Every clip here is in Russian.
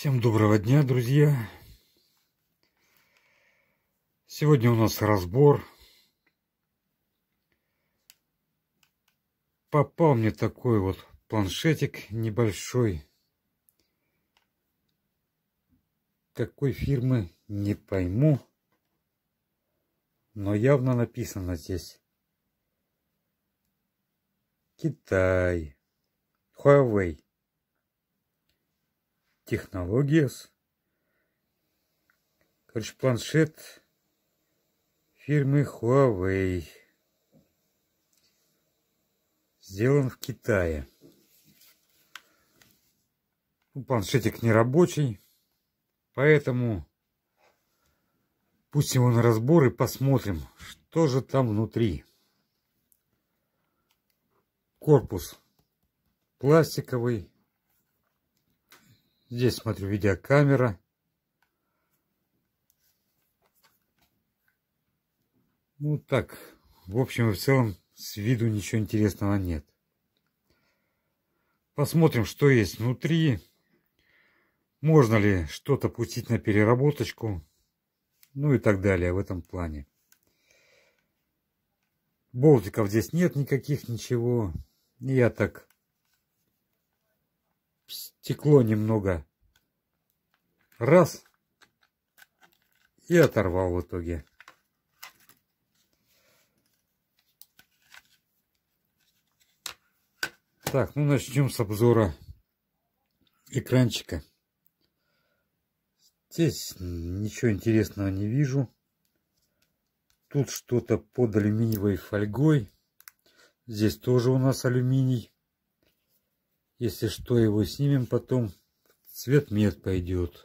Всем доброго дня, друзья! Сегодня у нас разбор. Попал мне такой вот планшетик небольшой. Какой фирмы, не пойму. Но явно написано здесь Китай. Huawei Technologies. Короче, планшет фирмы Huawei. Сделан в Китае. Планшетик не рабочий, поэтому пустим его на разбор и посмотрим, что же там внутри. Корпус пластиковый. Здесь, смотрю, видеокамера. Ну так, в общем и в целом, с виду ничего интересного нет. Посмотрим, что есть внутри. Можно ли что-то пустить на переработочку. Ну и так далее в этом плане. Болтиков здесь нет никаких, ничего. Я так стекло немного раз и оторвал в итоге. Так, ну начнем с обзора экранчика. Здесь ничего интересного не вижу. Тут что-то под алюминиевой фольгой. Здесь тоже у нас алюминий. Если что, его снимем потом. Цвет мед пойдет.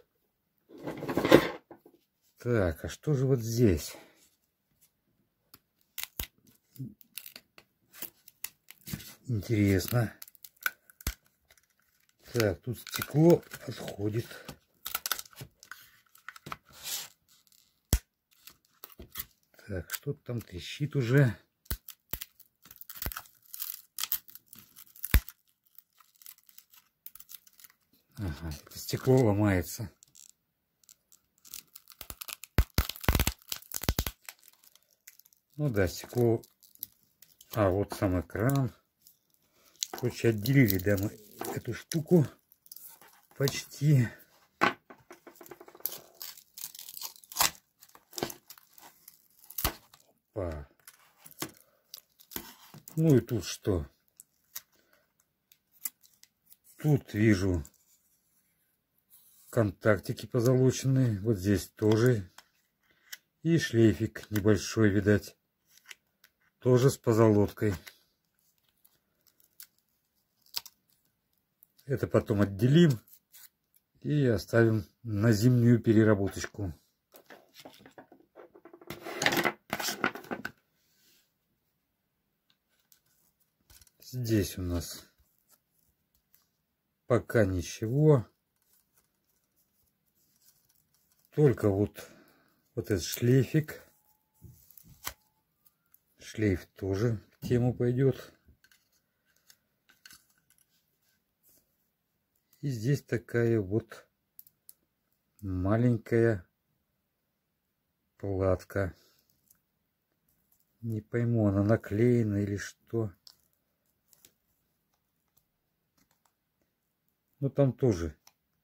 Так, а что же вот здесь? Интересно. Так, тут стекло отходит. Так, что-то там трещит уже. Ага, стекло ломается. Ну да, стекло. А, вот сам экран. Короче, отделили, да, мы эту штуку почти. Опа. Ну и тут что? Тут вижу контактики позолоченные. Вот здесь тоже. И шлейфик небольшой, видать. Тоже с позолоткой. Это потом отделим и оставим на зимнюю переработочку. Здесь у нас пока ничего. Только вот этот шлейфик. Шлейф тоже в тему пойдет. И здесь такая вот маленькая платка. Не пойму, она наклеена или что. Ну там тоже.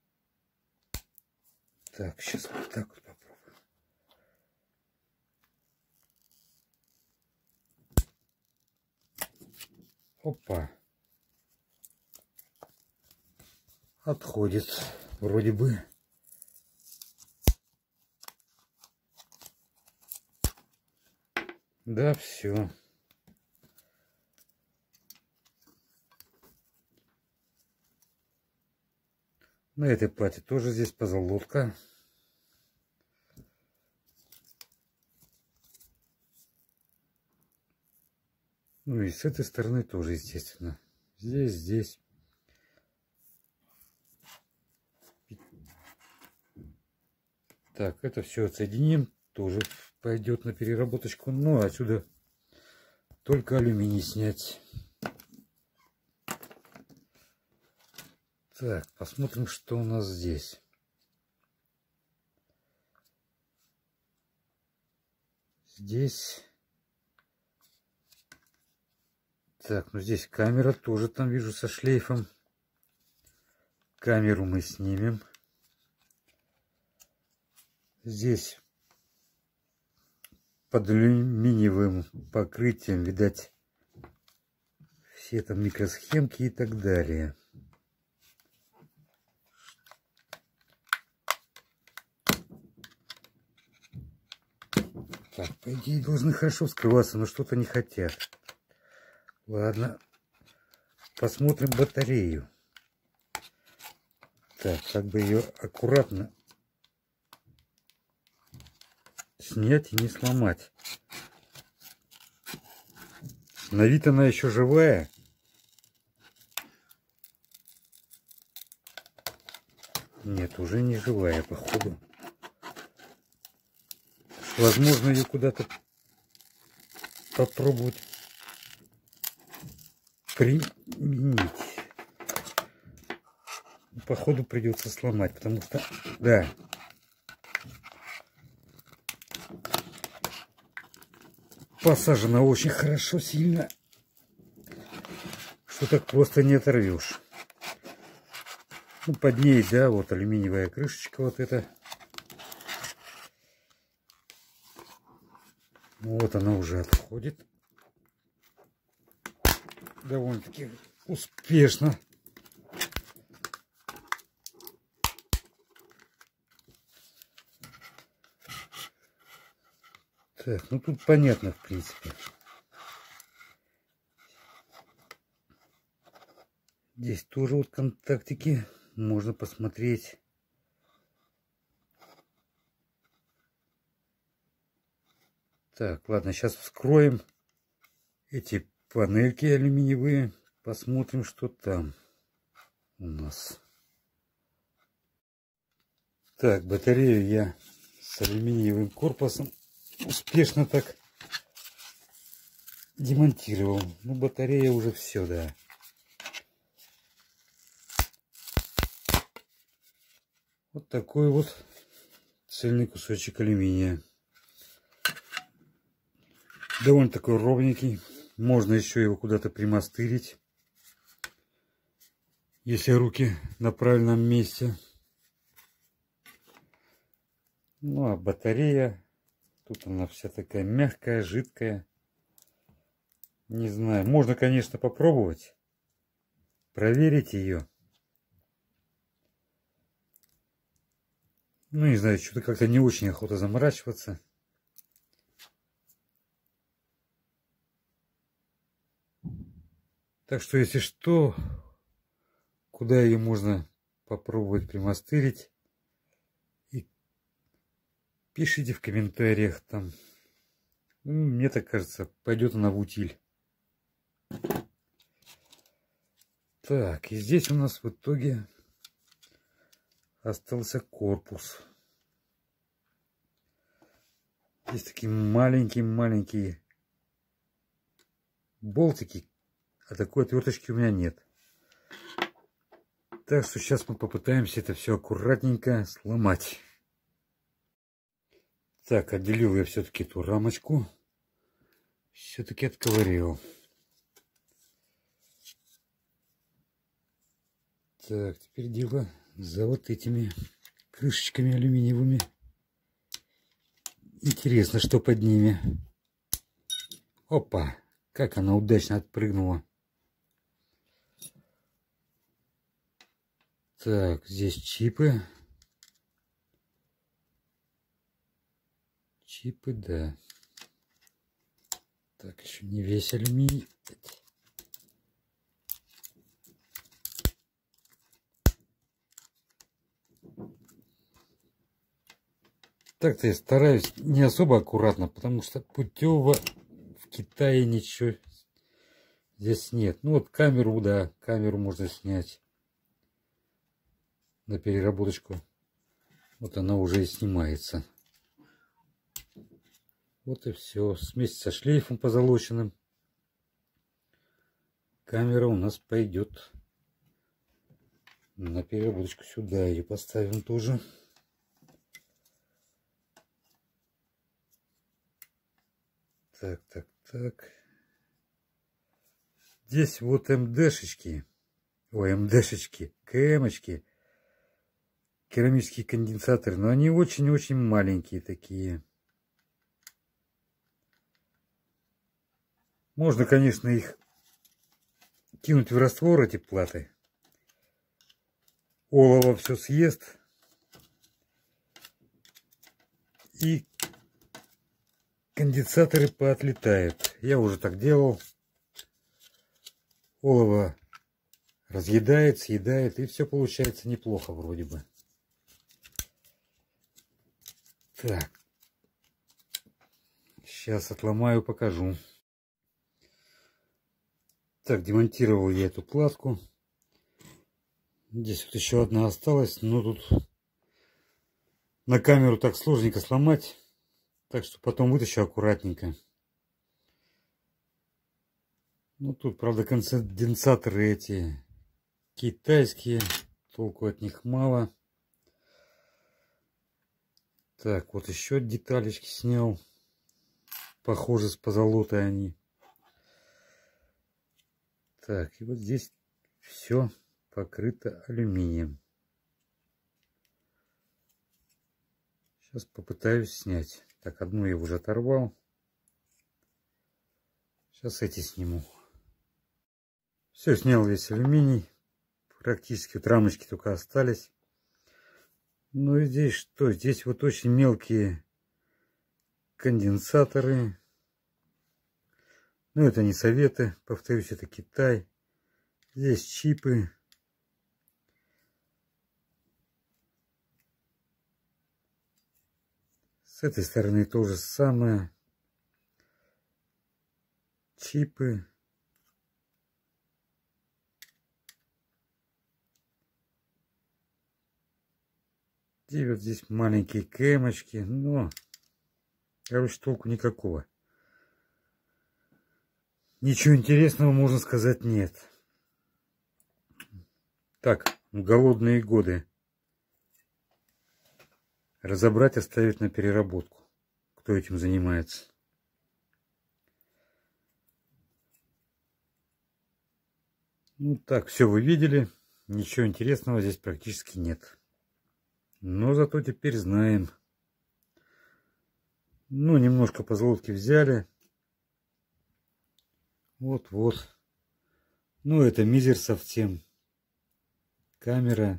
Так, сейчас вот так вот попробуем. Опа. Отходит вроде бы. Да, все. На этой плате тоже здесь позолотка. Ну и с этой стороны тоже, естественно. Здесь. Так, это все отсоединим. Тоже пойдет на переработочку. Ну, отсюда только алюминий снять. Так, посмотрим, что у нас здесь. Здесь. Так, ну здесь камера тоже там вижу со шлейфом. Камеру мы снимем. Здесь под алюминиевым покрытием, видать, все там микросхемки и так далее. Так, по идее должны хорошо вскрываться, но что-то не хотят. Ладно, посмотрим батарею. Так, как бы ее аккуратно снять и не сломать. На вид она еще живая. Нет, уже не живая, походу. Возможно, ее куда-то попробовать применить. Походу придется сломать, потому что, да, посажена очень хорошо, сильно, что так просто не оторвешь. Ну, под ней, да, вот алюминиевая крышечка вот эта. Вот она уже отходит. Довольно-таки успешно. Так, ну тут понятно, в принципе. Здесь тоже вот контактики. Можно посмотреть. Так, ладно, сейчас вскроем эти панельки алюминиевые. Посмотрим, что там у нас. Так, батарею я с алюминиевым корпусом успешно так демонтировал. Ну, батарея уже все, да. Вот такой вот цельный кусочек алюминия. Довольно такой ровненький. Можно еще его куда-то примастырить, если руки на правильном месте. Ну а батарея, тут она вся такая мягкая, жидкая. Не знаю, можно, конечно, попробовать проверить ее. Ну, не знаю, что-то как-то не очень охота заморачиваться. Так что, если что, куда ее можно попробовать примастырить, и пишите в комментариях там. Ну, мне так кажется, пойдет она в утиль. Так, и здесь у нас в итоге остался корпус. Здесь такие маленькие болтики, а такой отверточки у меня нет. Так что сейчас мы попытаемся это все аккуратненько сломать. Так, отделил я все-таки эту рамочку. Все-таки отковырял. Так, теперь дело за вот этими крышечками алюминиевыми. Интересно, что под ними. Опа, как она удачно отпрыгнула. Так, здесь чипы. Чипы, да. Так, еще не весь алюминий. Так-то я стараюсь не особо аккуратно, потому что путево в Китае ничего здесь нет. Ну вот камеру, да, камеру можно снять на переработочку. Вот она уже и снимается. Вот и все. Вместе со шлейфом позолоченным. Камера у нас пойдет на переработочку сюда. Ее поставим тоже. Так. Здесь вот МДшечки. Ой, МДшечки. КМочки. Керамические конденсаторы. Но они очень-очень маленькие такие. Можно, конечно, их кинуть в раствор, эти платы. Олово все съест. И конденсаторы поотлетают. Я уже так делал. Олово разъедает, съедает. И все получается неплохо вроде бы. Так. Сейчас отломаю, покажу. Так, демонтировал я эту платку. Здесь вот еще одна осталась, но тут на камеру так сложненько сломать. Так что потом вытащу аккуратненько. Ну тут, правда, конденсаторы эти китайские. Толку от них мало. Так, вот еще деталечки снял. Похоже, с позолотой они. Так, и вот здесь все покрыто алюминием. Сейчас попытаюсь снять. Так, одну я уже оторвал. Сейчас эти сниму. Все, снял весь алюминий. Практически вот рамочки только остались. Ну и здесь что? Здесь вот очень мелкие конденсаторы. Ну это не советы. Повторюсь, это Китай. Здесь чипы. С этой стороны то же самое. Чипы. И вот здесь маленькие кэмочки. Но, короче, толку никакого. Ничего интересного, можно сказать, нет. Так, в голодные годы. Разобрать, оставить на переработку. Кто этим занимается. Ну так, все вы видели. Ничего интересного здесь практически нет. Но зато теперь знаем. Ну, немножко позолотки взяли. Вот. Ну, это мизер совсем. Камера.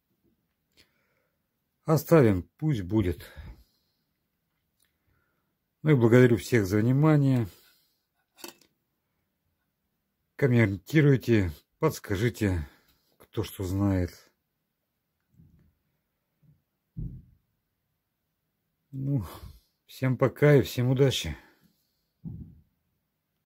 Оставим, пусть будет. Ну и благодарю всех за внимание. Комментируйте, подскажите, кто что знает. Ну, всем пока и всем удачи.